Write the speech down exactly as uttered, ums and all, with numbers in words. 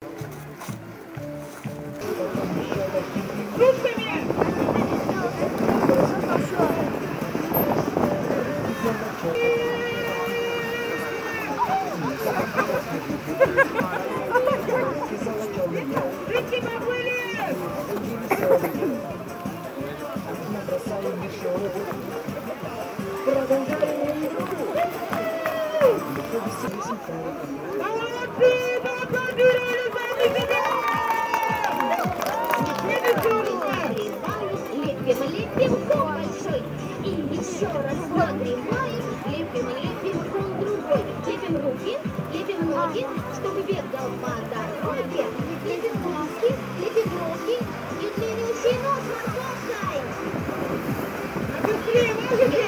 Лепим ком большой и еще раз поднимаем. Лепим, лепим ком другой. Лепим руки, лепим ноги, чтобы бегал по дороге. Лепим глазки, лепим руки и длиннющий нос морковкой.